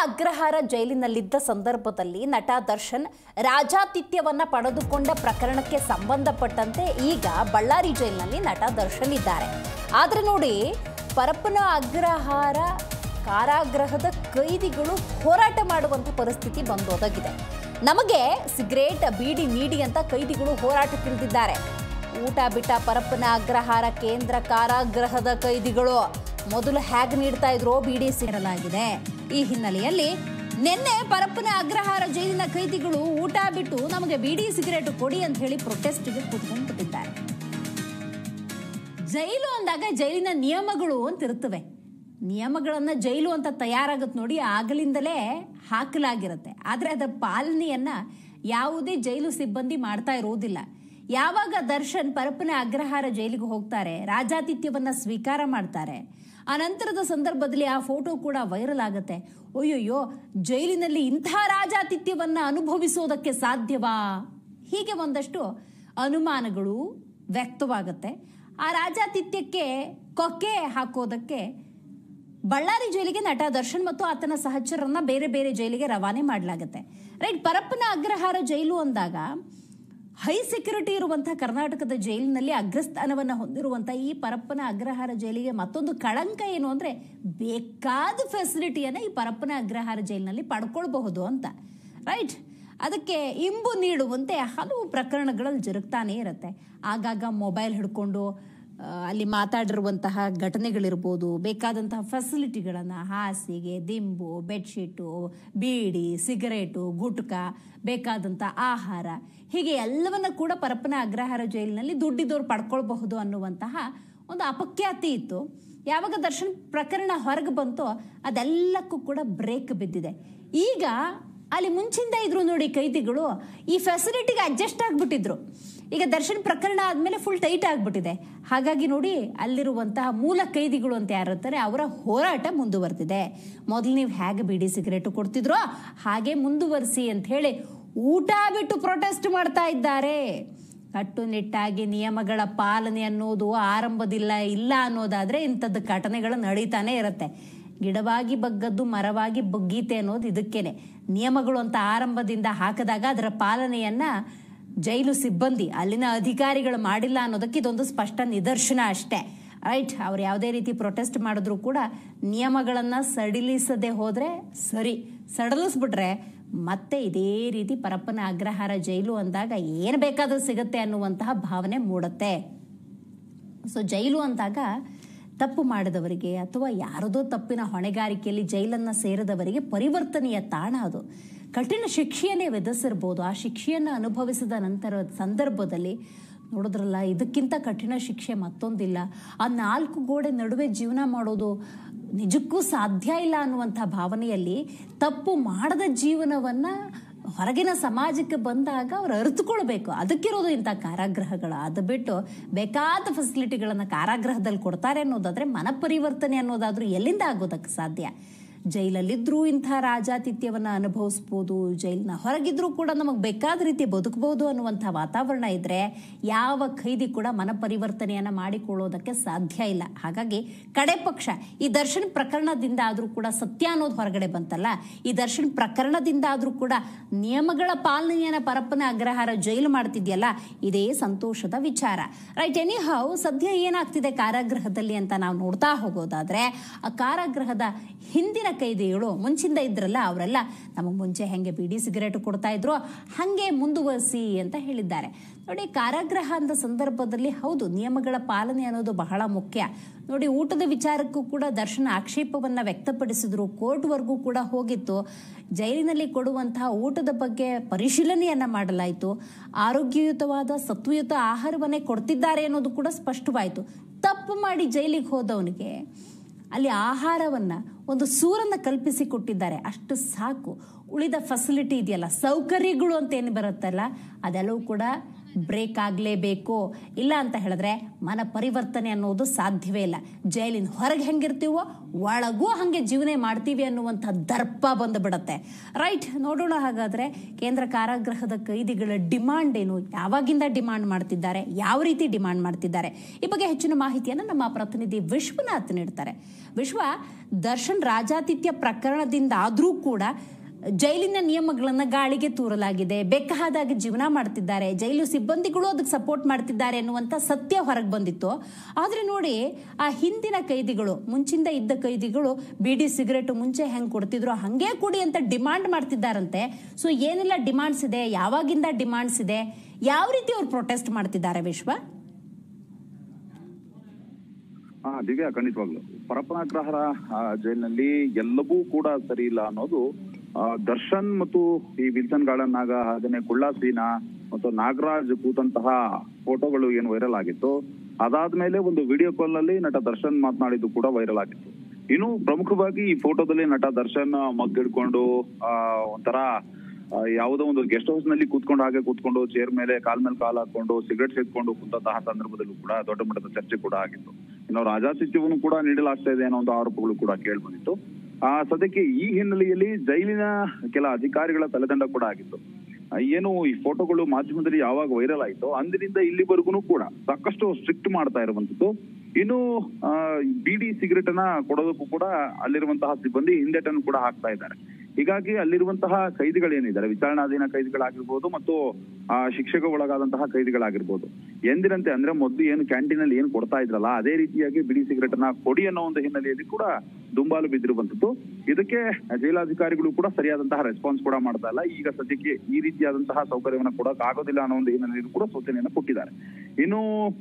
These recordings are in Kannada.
ಅಗ್ರಹಾರ ಜೈಲಿನಲ್ಲಿದ್ದ ಸಂದರ್ಭದಲ್ಲಿ ನಟ ದರ್ಶನ್ ರಾಜಾತಿಥ್ಯವನ್ನ ಪಡೆದುಕೊಂಡ ಪ್ರಕರಣಕ್ಕೆ ಸಂಬಂಧಪಟ್ಟಂತೆ ಈಗ ಬಳ್ಳಾರಿ ಜೈಲಿನಲ್ಲಿ ನಟ ದರ್ಶನ್ ಇದ್ದಾರೆ. ಆದ್ರೆ ನೋಡಿ, ಪರಪ್ಪನ ಅಗ್ರಹಾರ ಕಾರಾಗೃಹದ ಕೈದಿಗಳು ಹೋರಾಟ ಮಾಡುವಂತ ಪರಿಸ್ಥಿತಿ ಬಂದೊದಗಿದೆ. ನಮಗೆ ಸಿಗರೇಟ್ ಬೀಡಿ ನೀಡಿ ಅಂತ ಕೈದಿಗಳು ಹೋರಾಟಕ್ಕಿಳಿದಿದ್ದಾರೆ. ಊಟ ಬಿಟ್ಟ ಪರಪ್ಪನ ಅಗ್ರಹಾರ ಕೇಂದ್ರ ಕಾರಾಗೃಹದ ಕೈದಿಗಳು ಮೊದಲು ಹೇಗೆ ನೀಡ್ತಾ ಇದ್ರೋ ಬೀಡಿ ಸೇರಲಾಗಿದೆ. ಈ ಹಿನ್ನೆಲೆಯಲ್ಲಿ ನಿನ್ನೆ ಪರಪ್ಪನ ಅಗ್ರಹಾರ ಜೈಲಿನ ಕೈದಿಗಳು ಊಟ ಬಿಟ್ಟು ನಮಗೆ ಬೀಡಿ ಸಿಗರೇಟ್ ಕೊಡಿ ಅಂತ ಹೇಳಿ ಪ್ರೊಟೆಸ್ಟ್ಗೆ ಕೂತ್ಕೊಂಡ್ಬಿಟ್ಟಿದ್ದಾರೆ. ಜೈಲು ಅಂದಾಗ ಜೈಲಿನ ನಿಯಮಗಳು ಅಂತ ಇರ್ತವೆ. ನಿಯಮಗಳನ್ನ ಜೈಲು ಅಂತ ತಯಾರಾಗತ್ತೆ ನೋಡಿ, ಆಗಲಿಂದಲೇ ಹಾಕಲಾಗಿರುತ್ತೆ. ಆದರೆ ಅದರ ಪಾಲನೆಯನ್ನ ಯಾವುದೇ ಜೈಲು ಸಿಬ್ಬಂದಿ ಮಾಡ್ತಾ ಇರೋದಿಲ್ಲ. ಯಾವಾಗ ದರ್ಶನ್ ಪರಪ್ಪನ ಅಗ್ರಹಾರ ಜೈಲಿಗೆ ಹೋಗ್ತಾರೆ, ರಾಜಾತಿಥ್ಯವನ್ನ ಸ್ವೀಕಾರ ಮಾಡ್ತಾರೆ, ಆ ನಂತರದ ಸಂದರ್ಭದಲ್ಲಿ ಆ ಫೋಟೋ ಕೂಡ ವೈರಲ್ ಆಗುತ್ತೆ. ಅಯ್ಯೋಯ್ಯೋ, ಜೈಲಿನಲ್ಲಿ ಇಂಥ ರಾಜಾತಿಥ್ಯವನ್ನ ಅನುಭವಿಸೋದಕ್ಕೆ ಸಾಧ್ಯವಾ? ಹೀಗೆ ಒಂದಷ್ಟು ಅನುಮಾನಗಳು ವ್ಯಕ್ತವಾಗುತ್ತೆ. ಆ ರಾಜಾತಿಥ್ಯಕ್ಕೆ ಕೊಕ್ಕೆ ಹಾಕೋದಕ್ಕೆ ಬಳ್ಳಾರಿ ಜೈಲಿಗೆ ನಟ ದರ್ಶನ್ ಮತ್ತು ಆತನ ಸಹಚರರನ್ನ ಬೇರೆ ಬೇರೆ ಜೈಲಿಗೆ ರವಾನೆ ಮಾಡಲಾಗುತ್ತೆ. ರೈಟ್, ಪರಪ್ಪನ ಅಗ್ರಹಾರ ಜೈಲು ಅಂದಾಗ ಹೈ ಸೆಕ್ಯೂರಿಟಿ ಇರುವಂತಹ ಕರ್ನಾಟಕದ ಜೈಲಿನಲ್ಲಿ ಅಗ್ರಸ್ಥಾನವನ್ನು ಹೊಂದಿರುವಂತಹ ಈ ಪರಪ್ಪನ ಅಗ್ರಹಾರ ಜೈಲಿಗೆ ಮತ್ತೊಂದು ಕಳಂಕ ಏನು ಅಂದ್ರೆ, ಬೇಕಾದ ಫೆಸಿಲಿಟಿಯನ್ನ ಈ ಪರಪ್ಪನ ಅಗ್ರಹಾರ ಜೈಲಿನಲ್ಲಿ ಪಡ್ಕೊಳ್ಬಹುದು ಅಂತ. ರೈಟ್, ಅದಕ್ಕೆ ಇಂಬು ನೀಡುವಂತೆ ಹಲವು ಪ್ರಕರಣಗಳಲ್ಲಿ ಜರುಗ್ತಾನೆ ಇರುತ್ತೆ. ಆಗಾಗ ಮೊಬೈಲ್ ಹಿಡ್ಕೊಂಡು ಅಲ್ಲಿ ಮಾತಾಡಿರುವಂತಹ ಘಟನೆಗಳಿರ್ಬೋದು, ಬೇಕಾದಂತಹ ಫೆಸಿಲಿಟಿಗಳನ್ನು, ಹಾಸಿಗೆ, ದಿಂಬು, ಬೆಡ್ಶೀಟು, ಬೀಡಿ, ಸಿಗರೇಟು, ಗುಟ್ಕ, ಬೇಕಾದಂಥ ಆಹಾರ, ಹೀಗೆ ಎಲ್ಲವನ್ನ ಕೂಡ ಪರಪ್ಪನ ಅಗ್ರಹಾರ ಜೈಲಿನಲ್ಲಿ ದುಡ್ಡಿದ್ದವ್ರು ಪಡ್ಕೊಳ್ಬಹುದು ಅನ್ನುವಂತಹ ಒಂದು ಅಪಖ್ಯಾತಿ ಇತ್ತು. ಯಾವಾಗ ದರ್ಶನ್ ಪ್ರಕರಣ ಹೊರಗೆ ಬಂತೋ ಅದೆಲ್ಲಕ್ಕೂ ಕೂಡ ಬ್ರೇಕ್ ಬಿದ್ದಿದೆ. ಈಗ ಅಲ್ಲಿ ಮುಂಚಿಂದ ಇದ್ರು ನೋಡಿ ಕೈದಿಗಳು, ಈ ಫೆಸಿಲಿಟಿಗೆ ಅಡ್ಜಸ್ಟ್ ಆಗ್ಬಿಟ್ಟಿದ್ರು. ಈಗ ದರ್ಶನ್ ಪ್ರಕರಣ ಆದ್ಮೇಲೆ ಫುಲ್ ಟೈಟ್ ಆಗ್ಬಿಟ್ಟಿದೆ. ಹಾಗಾಗಿ ನೋಡಿ, ಅಲ್ಲಿರುವಂತಹ ಮೂಲ ಕೈದಿಗಳು ಅಂತ ಯಾರಿರ್ತಾರೆ ಅವರ ಹೋರಾಟ ಮುಂದುವರೆದಿದೆ. ಮೊದಲು ನೀವು ಹೇಗೆ ಬೀಡಿ ಸಿಗರೇಟು ಕೊಡ್ತಿದ್ರೋ ಹಾಗೆ ಮುಂದುವರಿಸಿ ಅಂತ ಹೇಳಿ ಊಟ ಬಿಟ್ಟು ಪ್ರೊಟೆಸ್ಟ್ ಮಾಡ್ತಾ ಇದ್ದಾರೆ. ಕಟ್ಟುನಿಟ್ಟಾಗಿ ನಿಯಮಗಳ ಪಾಲನೆ ಅನ್ನೋದು ಆರಂಭದಿಲ್ಲ ಇಲ್ಲ ಅನ್ನೋದಾದ್ರೆ ಇಂಥದ್ದು ಘಟನೆಗಳು ನಡೀತಾನೆ ಇರುತ್ತೆ. ಗಿಡವಾಗಿ ಬಗ್ಗದ್ದು ಮರವಾಗಿ ಬಗ್ಗೀತೆ ಅನ್ನೋದು ಇದಕ್ಕೇನೆ. ನಿಯಮಗಳು ಅಂತ ಆರಂಭದಿಂದ ಹಾಕಿದಾಗ ಅದರ ಪಾಲನೆಯನ್ನ ಜೈಲು ಸಿಬ್ಬಂದಿ, ಅಲ್ಲಿನ ಅಧಿಕಾರಿಗಳು ಮಾಡಿಲ್ಲ ಅನ್ನೋದಕ್ಕೆ ಇದೊಂದು ಸ್ಪಷ್ಟ ನಿದರ್ಶನ ಅಷ್ಟೇ. ರೈಟ್, ಅವ್ರು ಯಾವುದೇ ರೀತಿ ಪ್ರೊಟೆಸ್ಟ್ ಮಾಡಿದ್ರು ಕೂಡ ನಿಯಮಗಳನ್ನ ಸಡಿಲಿಸದೆ ಹೋದ್ರೆ ಸರಿ, ಸಡಿಲಿಸ್ಬಿಟ್ರೆ ಮತ್ತೆ ಇದೇ ರೀತಿ ಪರಪ್ಪನ ಅಗ್ರಹಾರ ಜೈಲು ಅಂದಾಗ ಏನು ಬೇಕಾದ್ರೂ ಸಿಗುತ್ತೆ ಅನ್ನುವಂತಹ ಭಾವನೆ ಮೂಡುತ್ತೆ. ಸೊ ಜೈಲು ಅಂದಾಗ ತಪ್ಪು ಮಾಡಿದವರಿಗೆ ಅಥವಾ ಯಾರದೋ ತಪ್ಪಿನ ಹೊಣೆಗಾರಿಕೆಯಲ್ಲಿ ಜೈಲನ್ನ ಸೇರಿದವರಿಗೆ ಪರಿವರ್ತನೆಯ ತಾಣ ಅದು. ಕಠಿಣ ಶಿಕ್ಷೆಯನ್ನೇ ವಿಧಿಸಿರ್ಬೋದು. ಆ ಶಿಕ್ಷೆಯನ್ನು ಅನುಭವಿಸಿದ ನಂತರ ಸಂದರ್ಭದಲ್ಲಿ ನೋಡಿದ್ರಲ್ಲ, ಇದಕ್ಕಿಂತ ಕಠಿಣ ಶಿಕ್ಷೆ ಮತ್ತೊಂದಿಲ್ಲ. ಆ ನಾಲ್ಕು ಗೋಡೆ ನಡುವೆ ಜೀವನ ಮಾಡೋದು ನಿಜಕ್ಕೂ ಸಾಧ್ಯ ಇಲ್ಲ ಅನ್ನುವಂಥ ಭಾವನೆಯಲ್ಲಿ ತಪ್ಪು ಮಾಡದ ಜೀವನವನ್ನ ಹೊರಗಿನ ಸಮಾಜಕ್ಕೆ ಬಂದಾಗ ಅವ್ರು ಅರಿತುಕೊಳ್ಬೇಕು. ಅದಕ್ಕಿರೋದು ಇಂಥ ಕಾರಾಗೃಹಗಳು. ಅದು ಬಿಟ್ಟು ಬೇಕಾದ ಫೆಸಿಲಿಟಿಗಳನ್ನು ಕಾರಾಗೃಹದಲ್ಲಿ ಕೊಡ್ತಾರೆ ಅನ್ನೋದಾದ್ರೆ ಮನಪರಿವರ್ತನೆ ಅನ್ನೋದಾದ್ರೂ ಎಲ್ಲಿಂದ ಆಗೋದಕ್ಕೆ ಸಾಧ್ಯ? ಜೈಲಲ್ಲಿದ್ರೂ ಇಂಥ ರಾಜಾತಿಥ್ಯವನ್ನು ಅನುಭವಿಸ್ಬೋದು, ಜೈಲಿನ ಹೊರಗಿದ್ರೂ ಕೂಡ ನಮಗೆ ಬೇಕಾದ ರೀತಿ ಬದುಕಬಹುದು ಅನ್ನುವಂಥ ವಾತಾವರಣ ಇದ್ರೆ ಯಾವ ಖೈದಿ ಕೂಡ ಮನಪರಿವರ್ತನೆಯನ್ನ ಮಾಡಿಕೊಳ್ಳೋದಕ್ಕೆ ಸಾಧ್ಯ ಇಲ್ಲ. ಹಾಗಾಗಿ ಕಡೆ ಪಕ್ಷ ಈ ದರ್ಶನ್ ಪ್ರಕರಣದಿಂದ ಆದ್ರೂ ಕೂಡ ಸತ್ಯ ಅನ್ನೋದು ಹೊರಗಡೆ ಬಂತಲ್ಲ, ಈ ದರ್ಶನ್ ಪ್ರಕರಣದಿಂದ ಆದ್ರೂ ಕೂಡ ನಿಯಮಗಳ ಪಾಲನೆಯನ್ನ ಪರಪ್ಪನ ಅಗ್ರಹಾರ ಜೈಲು ಮಾಡ್ತಿದ್ಯಲ್ಲ, ಇದೇ ಸಂತೋಷದ ವಿಚಾರ. ರೈಟ್, ಎನಿಹೌ ಸದ್ಯ ಏನಾಗ್ತಿದೆ ಕಾರಾಗೃಹದಲ್ಲಿ ಅಂತ ನಾವು ನೋಡ್ತಾ ಹೋಗೋದಾದ್ರೆ, ಆ ಕಾರಾಗೃಹದ ಹಿಂದಿನ ಕೈದಿಗಳು ಮುಂಚಿಂದ ಇದ್ರಲ್ಲ, ಅವರೆಲ್ಲ ನಮಗೆ ಮುಂಚೆ ಹೆಂಗೆ ಬೀಡಿ ಸಿಗರೇಟ್ ಕೊಡ್ತಾ ಇದ್ರು ಹಂಗೆ ಮುಂದುವರಿಸಿ ಅಂತ ಹೇಳಿದ್ದಾರೆ. ನೋಡಿ, ಕಾರಾಗೃಹ ಅಂತ ಸಂದರ್ಭದಲ್ಲಿ ಹೌದು ನಿಯಮಗಳ ಪಾಲನೆ ಅನ್ನೋದು ಬಹಳ ಮುಖ್ಯ. ನೋಡಿ, ಊಟದ ವಿಚಾರಕ್ಕೂ ಕೂಡ ದರ್ಶನ ಆಕ್ಷೇಪವನ್ನ ವ್ಯಕ್ತಪಡಿಸಿದ್ರು, ಕೋರ್ಟ್ವರೆಗೂ ಕೂಡ ಹೋಗಿತ್ತು. ಜೈಲಿನಲ್ಲಿ ಕೊಡುವಂತಹ ಊಟದ ಬಗ್ಗೆ ಪರಿಶೀಲನೆಯನ್ನ ಮಾಡಲಾಯಿತು. ಆರೋಗ್ಯಯುತವಾದ ಸತ್ವಯುತ ಆಹಾರವನ್ನೇ ಕೊಡ್ತಿದ್ದಾರೆ ಅನ್ನೋದು ಕೂಡ ಸ್ಪಷ್ಟವಾಯಿತು. ತಪ್ಪು ಮಾಡಿ ಜೈಲಿಗೆ ಹೋದವನಿಗೆ ಅಲ್ಲಿ ಆಹಾರವನ್ನ ಒಂದು ಸೂರನ್ನ ಕಲ್ಪಿಸಿ ಕೊಟ್ಟಿದ್ದಾರೆ, ಅಷ್ಟು ಸಾಕು. ಉಳಿದ ಫೆಸಿಲಿಟಿ ಇದೆಯಲ್ಲ, ಸೌಕರ್ಯಗಳು ಅಂತ ಏನು ಬರುತ್ತಲ್ಲ, ಅದೆಲ್ಲವೂ ಕೂಡ ಬ್ರೇಕ್ ಆಗಲೇಬೇಕು. ಇಲ್ಲ ಅಂತ ಹೇಳಿದ್ರೆ ಮನ ಪರಿವರ್ತನೆ ಅನ್ನೋದು ಸಾಧ್ಯವೇ ಇಲ್ಲ. ಜೈಲಿನ ಹೊರಗೆ ಹೆಂಗಿರ್ತೀವೋ ಒಳಗೂ ಹಾಗೆ ಜೀವನ ಮಾಡ್ತೀವಿ ಅನ್ನುವಂಥ ದರ್ಪ ಬಂದುಬಿಡತ್ತೆ. ರೈಟ್, ನೋಡೋಣ ಹಾಗಾದರೆ ಕೇಂದ್ರ ಕಾರಾಗೃಹದ ಕೈದಿಗಳ ಡಿಮಾಂಡ್ ಏನು, ಯಾವಾಗಿಂದ ಡಿಮಾಂಡ್ ಮಾಡ್ತಿದ್ದಾರೆ, ಯಾವ ರೀತಿ ಡಿಮಾಂಡ್ ಮಾಡ್ತಿದ್ದಾರೆ, ಈ ಬಗ್ಗೆ ಹೆಚ್ಚಿನ ಮಾಹಿತಿಯನ್ನು ನಮ್ಮ ಪ್ರತಿನಿಧಿ ವಿಶ್ವನಾಥ್ ನೀಡ್ತಾರೆ. ವಿಶ್ವ, ದರ್ಶನ್ ರಾಜಾತಿಥ್ಯ ಪ್ರಕರಣದಿಂದ ಆದರೂ ಕೂಡ ಜೈಲಿನ ನಿಯಮಗಳನ್ನು ಗಾಳಿಗೆ ತೂರಲಾಗಿದೆ, ಬೇಕಾದಾಗ ಜೀವನ ಮಾಡ್ತಿದ್ದಾರೆ, ಜೈಲು ಸಿಬ್ಬಂದಿಗಳು ಅದಕ್ಕೆ ಸಪೋರ್ಟ್ ಮಾಡ್ತಿದ್ದಾರೆ ಅನ್ನುವಂಥ ಸತ್ಯ ಹೊರಗೆ ಬಂದಿತ್ತು. ಆದರೆ ನೋಡಿ, ಆ ಹಿಂದಿನ ಕೈದಿಗಳು, ಮುಂಚಿಂದ ಇದ್ದ ಕೈದಿಗಳು ಬೀಡಿ ಸಿಗರೇಟು ಮುಂಚೆ ಹೆಂಗೆ ಕೊಡ್ತಿದ್ರು ಹಾಗೆ ಕೊಡಿ ಅಂತ ಡಿಮಾಂಡ್ ಮಾಡ್ತಿದ್ದಾರಂತೆ. ಸೊ ಏನೆಲ್ಲ ಡಿಮಾಂಡ್ಸ್ ಇದೆ, ಯಾವಾಗಿಂದ ಡಿಮಾಂಡ್ಸ್ ಇದೆ, ಯಾವ ರೀತಿ ಅವ್ರು ಪ್ರೊಟೆಸ್ಟ್ ಮಾಡ್ತಿದ್ದಾರೆ ವಿಶ್ವ? ದಿವ್ಯಾ, ಖಂಡಿತವಾಗ್ಲು ಪರಪ್ಪನಾಗ್ರಹರ ಜೈಲಿನಲ್ಲಿ ಎಲ್ಲವೂ ಕೂಡ ಸರಿ ಇಲ್ಲ ಅನ್ನೋದು ದರ್ಶನ್ ಮತ್ತು ಈ ವಿಲ್ಸನ್ ಗಾರ್ಡನ್ ನಾಗ, ಹಾಗೇನೆ ಕುಳ್ಳ ಸೀನಾ ಮತ್ತು ನಾಗರಾಜ್ ಕೂತಂತಹ ಫೋಟೋಗಳು ಏನು ವೈರಲ್ ಆಗಿತ್ತು, ಅದಾದ್ಮೇಲೆ ಒಂದು ವಿಡಿಯೋ ಕಾಲ್ ನಲ್ಲಿ ನಟ ದರ್ಶನ್ ಮಾತನಾಡಿದ್ದು ಕೂಡ ವೈರಲ್ ಆಗಿತ್ತು. ಇನ್ನು ಪ್ರಮುಖವಾಗಿ ಈ ಫೋಟೋದಲ್ಲಿ ನಟ ದರ್ಶನ್ ಮಗ್ಗಿಡ್ಕೊಂಡು ಒಂಥರ ಯಾವುದೋ ಒಂದು ಗೆಸ್ಟ್ ಹೌಸ್ ನಲ್ಲಿ ಕೂತ್ಕೊಂಡು ಚೇರ್ ಮೇಲೆ ಕಾಲ್ ಹಾಕೊಂಡು ಸಿಗರೆಟ್ ಸೇದ್ಕೊಂಡು ಕುಂತಹ ಸಂದರ್ಭದಲ್ಲೂ ಕೂಡ ದೊಡ್ಡ ಮಟ್ಟದ ಚರ್ಚೆ ಕೂಡ ಆಗಿತ್ತು. ಇನ್ನು ರಾಜಾತಿಥ್ಯವನ್ನು ಕೂಡ ನೀಡಲಾಗ್ತಾ ಇದೆ ಅನ್ನೋ ಒಂದು ಆರೋಪಗಳು ಕೂಡ ಕೇಳಿ ಬಂದಿತ್ತು. ಸದ್ಯಕ್ಕೆ ಈ ಹಿನ್ನೆಲೆಯಲ್ಲಿ ಜೈಲಿನ ಕೆಲ ಅಧಿಕಾರಿಗಳ ತಲೆದಂಡ ಕೂಡ ಆಗಿತ್ತು. ಏನು ಈ ಫೋಟೋಗಳು ಮಾಧ್ಯಮದಲ್ಲಿ ಯಾವಾಗ ವೈರಲ್ ಆಯ್ತೋ ಅಂದಿನಿಂದ ಇಲ್ಲಿವರೆಗೂ ಕೂಡ ಸಾಕಷ್ಟು ಸ್ಟ್ರಿಕ್ಟ್ ಮಾಡ್ತಾ ಇರುವಂತದ್ದು. ಇನ್ನು ಬೀಡಿ ಸಿಗರೇಟ್ ಅನ್ನ ಕೊಡೋದಕ್ಕೂ ಕೂಡ ಅಲ್ಲಿರುವಂತಹ ಸಿಬ್ಬಂದಿ ಹಿಂದೆಟನ್ನು ಕೂಡ ಹಾಕ್ತಾ ಇದ್ದಾರೆ. ಹೀಗಾಗಿ ಅಲ್ಲಿರುವಂತಹ ಕೈದಿಗಳೇನಿದ್ದಾರೆ, ವಿಚಾರಣಾಧೀನ ಕೈದಿಗಳಾಗಿರ್ಬೋದು ಮತ್ತು ಶಿಕ್ಷೆಗೆ ಒಳಗಾದಂತಹ ಕೈದಿಗಳಾಗಿರ್ಬೋದು, ಎಂದಿನಂತೆ ಅಂದ್ರೆ ಮೊದಲು ಏನು ಕ್ಯಾಂಟೀನ್ ಅಲ್ಲಿ ಏನು ಕೊಡ್ತಾ ಇದ್ರಲ್ಲ ಅದೇ ರೀತಿಯಾಗಿ ಬಿಡಿ ಸಿಗರೇಟ್ ಅನ್ನ ಕೊಡಿ ಅನ್ನೋ ಒಂದು ಹಿನ್ನೆಲೆಯಲ್ಲಿ ಕೂಡ ದುಂಬಾಲು ಬಿದ್ದಿರುವಂತದ್ದು. ಇದಕ್ಕೆ ಜೈಲಾಧಿಕಾರಿಗಳು ಕೂಡ ಸರಿಯಾದಂತಹ ರೆಸ್ಪಾನ್ಸ್ ಕೂಡ ಮಾಡ್ತಾ ಇಲ್ಲ. ಈಗ ಸದ್ಯಕ್ಕೆ ಈ ರೀತಿಯಾದಂತಹ ಸೌಕರ್ಯವನ್ನು ಕೊಡಕ್ ಆಗೋದಿಲ್ಲ ಅನ್ನೋ ಒಂದು ಹಿನ್ನೆಲೆಯಲ್ಲಿ ಕೂಡ ಸೂಚನೆಯನ್ನು ಕೊಟ್ಟಿದ್ದಾರೆ. ಇನ್ನು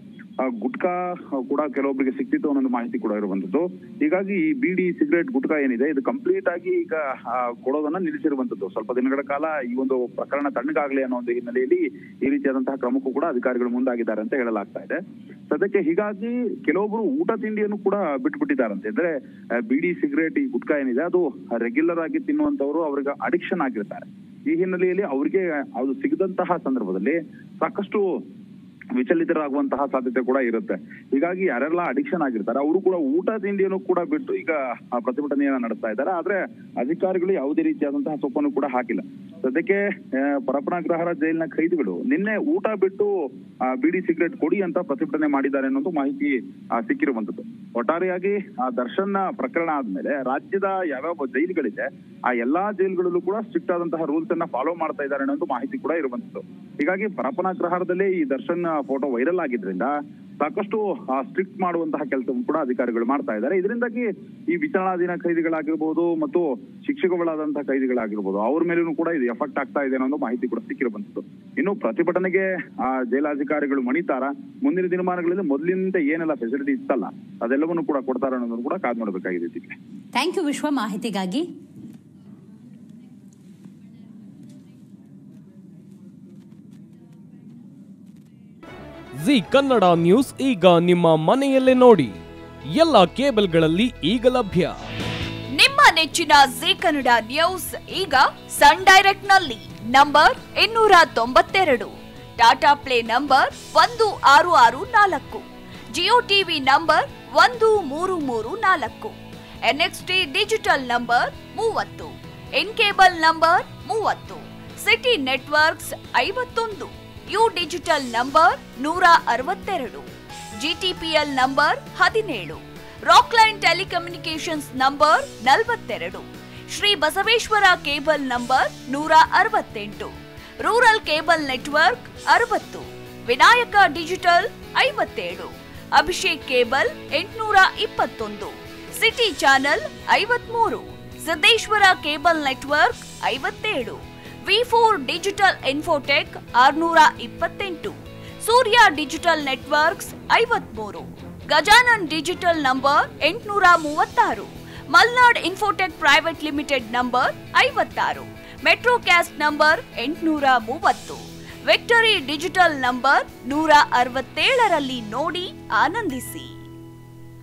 ಗುಟ್ಕಾ ಕೂಡ ಕೆಲವೊಬ್ಬರಿಗೆ ಸಿಕ್ತಿತ್ತು ಅನ್ನೋ ಮಾಹಿತಿ ಕೂಡ ಇರುವಂತದ್ದು. ಹೀಗಾಗಿ ಈ ಬೀಡಿ ಸಿಗರೇಟ್ ಗುಟ್ಕಾ ಏನಿದೆ ಇದು ಕಂಪ್ಲೀಟ್ ಆಗಿ ಈಗ ಕೊಡೋದನ್ನ ನಿಲ್ಲಿಸಿರುವಂತದ್ದು. ಸ್ವಲ್ಪ ದಿನಗಳ ಕಾಲ ಈ ಒಂದು ಪ್ರಕರಣ ತಣ್ಣಗಾಗ್ಲಿ ಅನ್ನೋ ಒಂದು ಹಿನ್ನೆಲೆಯಲ್ಲಿ ಈ ರೀತಿಯಾದಂತಹ ಕ್ರಮಕ್ಕೂ ಕೂಡ ಅಧಿಕಾರಿಗಳು ಮುಂದಾಗಿದ್ದಾರೆ ಅಂತ ಹೇಳಲಾಗ್ತಾ ಇದೆ ಸದ್ಯಕ್ಕೆ. ಹೀಗಾಗಿ ಕೆಲವೊಬ್ರು ಊಟ ತಿಂಡಿಯನ್ನು ಕೂಡ ಬಿಟ್ಬಿಟ್ಟಿದ್ದಾರಂತೆ. ಅಂದ್ರೆ ಬೀಡಿ ಸಿಗರೇಟ್ ಈ ಗುಟ್ಕಾ ಏನಿದೆ ಅದು ರೆಗ್ಯುಲರ್ ಆಗಿ ತಿನ್ನುವಂತವ್ರು ಅವ್ರಿಗೆ ಅಡಿಕ್ಷನ್ ಆಗಿರ್ತಾರೆ. ಈ ಹಿನ್ನೆಲೆಯಲ್ಲಿ ಅವ್ರಿಗೆ ಅದು ಸಿಗದಂತಹ ಸಂದರ್ಭದಲ್ಲಿ ಸಾಕಷ್ಟು ವಿಚಲಿತರಾಗುವಂತಹ ಸಾಧ್ಯತೆ ಕೂಡ ಇರುತ್ತೆ. ಹೀಗಾಗಿ ಯಾರೆಲ್ಲ ಅಡಿಕ್ಷನ್ ಆಗಿರ್ತಾರೆ ಅವರು ಕೂಡ ಊಟ ತಿಂಡಿಯನ್ನು ಕೂಡ ಬಿಟ್ಟು ಈಗ ಪ್ರತಿಭಟನೆಯನ್ನ ನಡೆಸ್ತಾ ಇದ್ದಾರೆ. ಆದ್ರೆ ಅಧಿಕಾರಿಗಳು ಯಾವುದೇ ರೀತಿಯಾದಂತಹ ಸೊಪ್ಪನ್ನು ಕೂಡ ಹಾಕಿಲ್ಲ. ಸದ್ಯಕ್ಕೆ ಪರಪ್ಪನಾಗ್ರಹರ ಜೈಲಿನ ಖೈದಿಗಳು ನಿನ್ನೆ ಊಟ ಬಿಟ್ಟು ಬೀಡಿ ಸಿಗರೇಟ್ ಕೊಡಿ ಅಂತ ಪ್ರತಿಭಟನೆ ಮಾಡಿದ್ದಾರೆ ಅನ್ನೋದು ಮಾಹಿತಿ ಸಿಕ್ಕಿರುವಂತದ್ದು. ಒಟ್ಟಾರೆಯಾಗಿ ದರ್ಶನ್ ಪ್ರಕರಣ ಆದ್ಮೇಲೆ ರಾಜ್ಯದ ಯಾವ್ಯಾವ ಜೈಲುಗಳಿದೆ ಆ ಎಲ್ಲಾ ಜೈಲುಗಳಲ್ಲೂ ಕೂಡ ಸ್ಟ್ರಿಕ್ಟ್ ಆದಂತಹ ರೂಲ್ಸ್ ಅನ್ನ ಫಾಲೋ ಮಾಡ್ತಾ ಇದ್ದಾರೆ ಅನ್ನೋ ಮಾಹಿತಿ ಕೂಡ ಇರುವಂತದ್ದು. ಹೀಗಾಗಿ ಪರಪ್ಪನಾಗ್ರಹರದಲ್ಲಿ ಈ ದರ್ಶನ್ ಫೋಟೋ ವೈರಲ್ ಆಗಿದ್ರಿಂದ ಸಾಕಷ್ಟು ಸ್ಟ್ರಿಕ್ಟ್ ಮಾಡುವಂತಹ ಕೆಲಸವನ್ನು ಕೂಡ ಅಧಿಕಾರಿಗಳು ಮಾಡ್ತಾ ಇದ್ದಾರೆ. ಇದರಿಂದಾಗಿ ಈ ವಿಚಾರಣಾಧೀನ ಕೈದಿಗಳಾಗಿರ್ಬೋದು ಮತ್ತು ಶಿಕ್ಷೆಗೊಳಗಾದಂತಹ ಕೈದಿಗಳಾಗಿರ್ಬೋದು ಅವ್ರ ಮೇಲೂ ಕೂಡ ಇದು ಎಫೆಕ್ಟ್ ಆಗ್ತಾ ಇದೆ ಅನ್ನೋ ಮಾಹಿತಿ ಕೂಡ ಸಿಕ್ಕಿರುವಂತದ್ದು. ಇನ್ನು ಪ್ರತಿಭಟನೆಗೆ ಜೈಲಾಧಿಕಾರಿಗಳು ಮಣಿತಾರ, ಮುಂದಿನ ದಿನಮಾನಗಳಲ್ಲಿ ಮೊದಲಿನಿಂದ ಏನೆಲ್ಲ ಫೆಸಿಲಿಟಿ ಇತ್ತಲ್ಲ ಅದೆಲ್ಲವನ್ನು ಕೂಡ ಕೊಡ್ತಾರ ಅನ್ನೋದನ್ನು ಕೂಡ ಕಾದ್ ಮಾಡಬೇಕಾಗಿದೆ. ಥ್ಯಾಂಕ್ ಯು ವಿಶ್ವ ಮಾಹಿತಿಗಾಗಿ. ಜಿ ಕನ್ನಡ ನ್ಯೂಸ್ ಈಗ ನಿಮ್ಮ ಮನೆಯಲ್ಲೇ ನೋಡಿ. ಎಲ್ಲ ಕೇಬಲ್ಗಳಲ್ಲಿ ಈಗ ಲಭ್ಯ. ನಿಮ್ಮ ನೆಚ್ಚಿನ ಜಿ ಕನ್ನಡ ನ್ಯೂಸ್ ಈಗ ಸನ್ ಡೈರೆಕ್ಟ್ ನಲ್ಲಿ number 292, Tata Play number 1664, Jio TV number 1334, NXT digital number 30, N cable number 30, city networks 51, U digital number 162, GTPL number 17, Rockline telecommunications number 42, Shri Basaveshwara cable number 168, rural cable network 60, Vinayaka digital 57, Abhishek cable 821, city channel 53, Siddeshwara cable network 57, V4 digital infotech 628, Surya digital networks 53, Gajanan digital number 836, Malnad infotech private limited number 56, Metrocast number 830, victory digital number 167ರಲ್ಲಿ ನೋಡಿ ಆನಂದಿಸಿ.